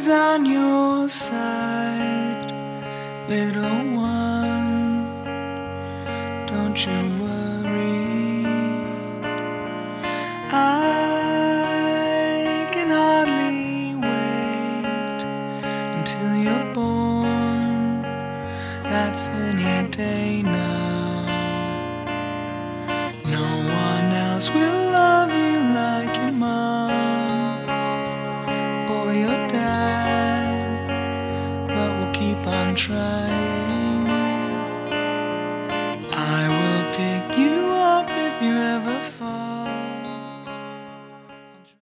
always on your side, little one. Don't you worry. I can hardly wait until you're born. That's any day now. No one else will love you like your mom or your dad, but we'll keep on trying.